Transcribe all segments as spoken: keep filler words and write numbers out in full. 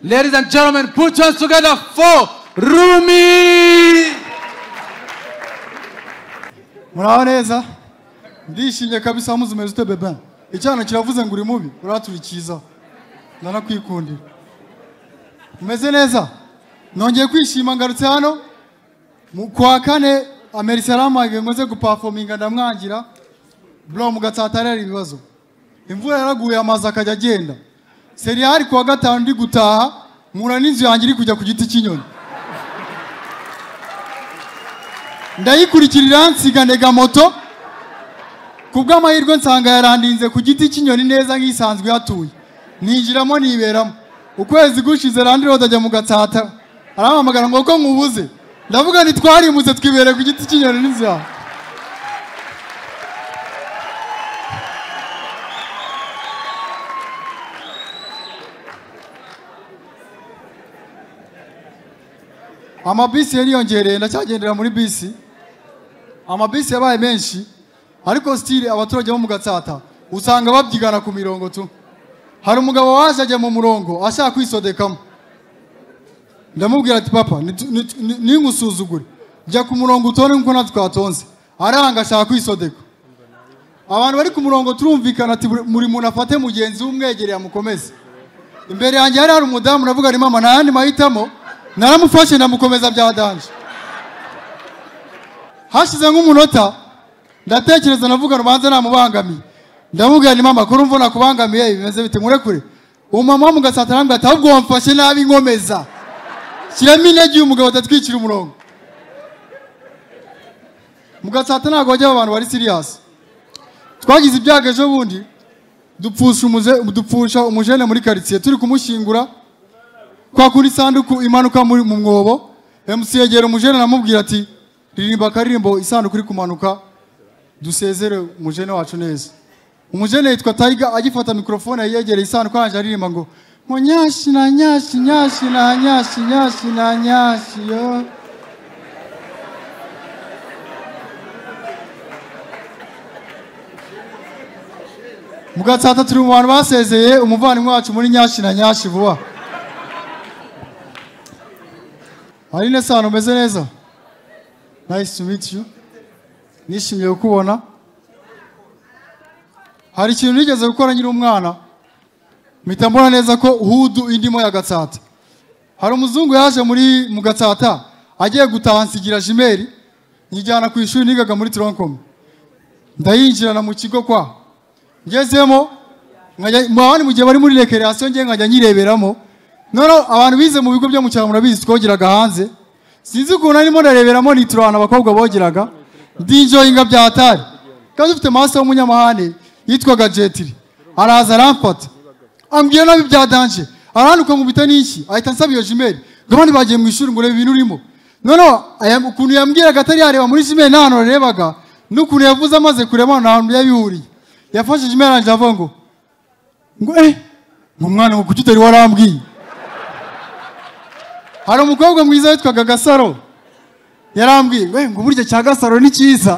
Ladies and gentlemen, put your hands together for Rumi. Muraho neza? Ndishimye kabisa muzumeze ute bebe? Icyana kiravuze ngo uri mubi, uraturikiza. Ndanakwikundira. Umeze neza? Nongeye kwishima ngarutse hano. Mu kwa kane Amerisalama ngengoze guperforminga ndamwangira. Bro mugatsatarera ibibazo. Imvura yaraguye amazi akajya agenda. Seri hari kwa gatanu ndi gutaha, mura n'inzu yanjye iri kujya ku giti cy'inyoni. Ndayikurikirira nsiga ndega moto. Kubw'amahirwe nsanga yarandinze ku giti cy'inyoni neza nk'isanzwe yatuye. Nijiramo niberamo. Ukwezi gushize Land Road ajya mu Gatsata. Arampamagara ngo ko nkubuze. Ndavuga ni twarimutse twibere ku giti cy'inyoni n'inzu yawe. Amabisi yariyongereye ndacyagendera muri bisi. Amabisi yabaye menshi ariko style abaturage bo mu Gatsata usanga babyigana ku mirongo tu. Hari umugabo waje ajya mu murongo ashaka kwisodekamo. Ndamubwira ati papa ni ngusuzugure. Jya ku murongo utone nko natwatonze. Aranga ashaka kwisodeka. Abantu bari ku murongo turumvikana ati muri muntu afate mugenzi w'umwegereye amukomeze. Imbere yanjye hari hari umudamu navuga ari mama nandi mahitamo. Naramufashe ndamukomeza bya danje. Hashize nk'umunota ndatekereza navuga rubanza namubangamiye. Ndamubwira ni mama kuri mvuna kubangamiye bimeze bite murekure. Umama wo mu Gatsata arambwira ati ahubwo wamfashe nabi nkomeza. Kiramo intege umugabo atatwikira umurongo. Mu Gatsata ntago bajya abantu bari serious. Twagize ibyago ejo bundi dupfusha umuze dupfusha umujene muri quartier turi kumushyingura. Kwa kuri sanduku imanuka muri mu mwobo M C yegera umujene namubwira ati ririmba karimbo isanduku iri kumanuka dusezere umujene wacu neza. Umujene yitwa Tiger agifata mikrofone yegereye isanduku anje aririmba ngo monyashi na nyashi nyashi na nyashi nyashi na nyashi yo. Mu Gatsata turi mu bantu basezeye umuvandimwe wacu muri nyashi na nyashi vuba. Aline sano meze neza. Nice to meet you. Nishimiye kukubona. Hari ikintu nigeze gukora nyiri umwana. Mpita mbona neza ko hudu indimo ya Gatsata. Hari umuzungu yaje muri mu Gatsata agiye gutaha nsigira jimeri njyana ku ishuri nigaga muri Troncom. Ndayinjirana mu kigo kwa. Ngezemo nkajya mwabani mu gihe bari muri recreation ngiye nkajya nyireberamo. Nono abantu bize mu bigo byo mu cyaro murabizi twogeraga hanze. Sinzi ukuntu arimo ndareberamo niturana abakobwa bogeraga. Ndinjoyinga bya atari. Kandi ufite master w'umunyamahane yitwaga Jetiri. Araza aramfata. Ambwiye nabi bya danje. Aranuka mu bita niki? Ahita nsaba iyo Jimeli. Gabandi bagiye mu ishuri ngo rebe ibintu urimo. Nono ukuntu yambwiraga atari yareba muri Jimeli nano rebaga. N'ukuntu yavuze amaze kureba ntantu yabihuriye. Yafashe Jimeli anje avuga ngo ngo eh mu mwana ngo kututari warambwiye. Hari umukobwa mwiza witwaga Gasaro. Yarambwiye we ngo burya cya Gasaro ni cyiza.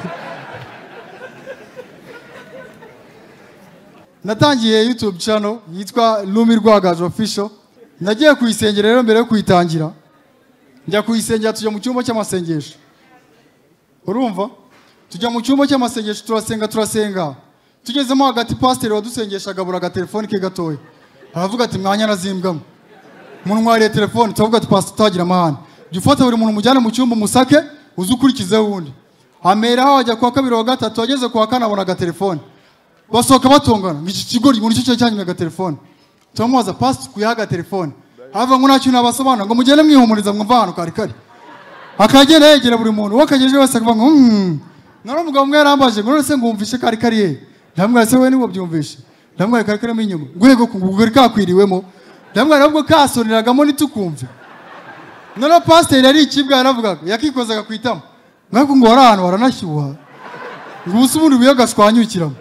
Natangiye YouTube channel yitwa Rumi Rwagaje Official. Nagiye kuyisengera rero mbere yo kuyitangira. Njya kuyisengera tujya mu cyumba cy'amasengesho. Urumva? Tujya mu cyumba cy'amasengesho turasenga turasenga. Tugezemo hagati pastor wadusengesha agabura ga telefone ke gatoya. Aravuga ati mwanya nazimbwamo. Umuntu mwariye telefone tuvuga ati pastor tagira amahane. Jufata buri muntu mujyane mu cyumba musake uzukurikize wundi. Amera aho ajya kwa kabiri wa gatatu ageze kwa kana abona ga telefone. Basohoka batongana ngiki kigori muri cyo cyanyuma ga telefone. Tumubaza pastor kuyaga telefone. Hava ngo nacyo nabasobanura ngo mugende mwihumuriza mwumva hano kari kari. Akagenda yegera buri muntu wakageje wese akavuga ngo hmm. None umugabo umwe yarambaje ngo none ngumvishe kari kari ye. Ndamwira se we niwo byumvishe. Ndamwira kari kari minyuma. Ngurego kuguri kakwiriwemo. Ndamwira nabwo kasoniragamo nitukumve. None pastor yari ikibwa yaravugaga yakikozaga kwitamo. Ngako ngo wari ahantu waranashyuha. Ngubusa ubundi buyagashwanyukiramo.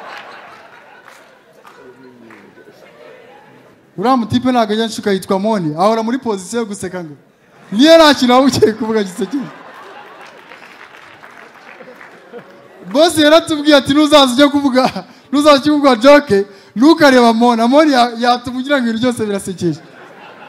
Uramu tipe nagaje nshuka yitwa Moni ahora muri position yo guseka ngo. Niye nakina ugiye kuvuga giseke. Boss yaratubwiye ati nuzaza ujye kuvuga nuzaza kuvuga joke nukareba Moni Moni yatumugira ngo ibintu byose birasekeje.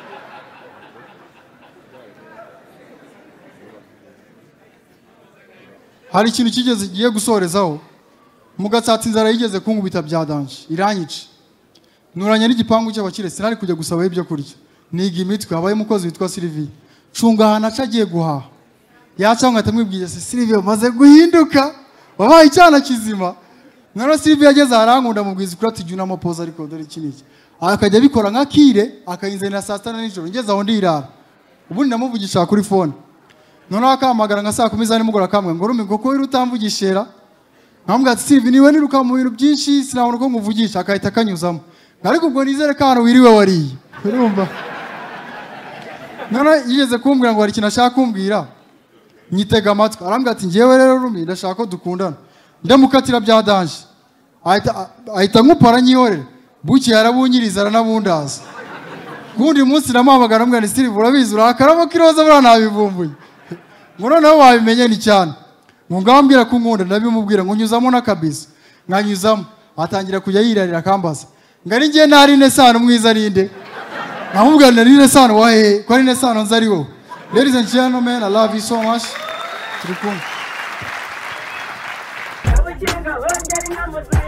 hari ikintu kigeze giye gusorezaho mu Gatsata inzara yigeze kunkubita bya danje iranyica nuranye n'igipangu cy'abakire sinari kujya gusaba ibyo kurya niga imitwe habaye umukozi witwa Sylvie cunga hana acagiye guhaha yaca ngata mwibwiye se Sylvie maze guhinduka wabaye icyana kizima naro Sylvie yageze arankunda mubwiza kuri ati juna amapoza ariko dore kiniki akajya bikora nka kire akayinzanira saa sita nijoro ngeze aho ndirara ubundi namuvugisha kuri phone none akamagara nka saa kumi za nimugora kamwe ngo rumi ngoko iri utambugishera nkambwa ati Sylvie niwe niruka mu bintu byinshi sinabona ko nguvugisha akahita kanyuzamo ariko ubwo nizere ko hano wiriwe wariye urumva none yigeze kumbwira ngo hari ikintu ashaka kumbwira nyitega amatwi arambwira ati ngewe rero rumi ndashaka ko dukundana ndamukatira bya danje ahita ahita nkupara nyihorera buki yarabunyiriza aranabundaza kundi munsi namuhamagara mbwa ni Sylvie urabizi urakaramo kiroza bura nabivumbuye ngo noneho wabimenye ni cyane ngo ngambwira ko nkunda ndabimubwira ngo nyuzamo nakabisa nkanyuzamo atangira kujya yirarira akambaza ngari ngiye nari nesano mwiza rinde namubwira nari nesano wahe ko ari nesano nzari wo. Ladies and gentlemen, I love you so much. Turi kumwe.